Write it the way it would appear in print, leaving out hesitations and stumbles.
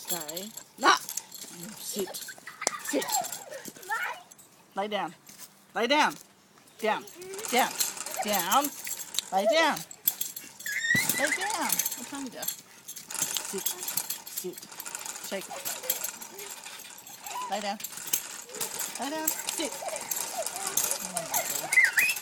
Stay. Nah. Sit. Sit. Lay down. Lay down. Down. Down. Down. Lay down. Lay down. What's wrong with you? Sit. Sit. Shake it. Lay down. Lay down. Sit.